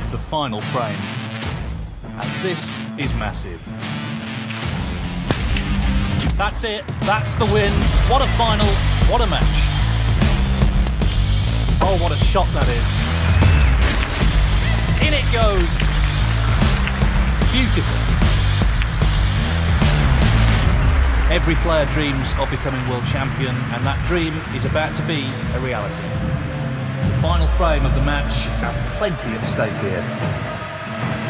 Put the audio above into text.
the final frame. And this is massive. That's it. That's the win. What a final. What a match. Oh, what a shot that is. In it goes. Beautiful. Every player dreams of becoming world champion, and that dream is about to be a reality. The final frame of the match, and plenty at stake here.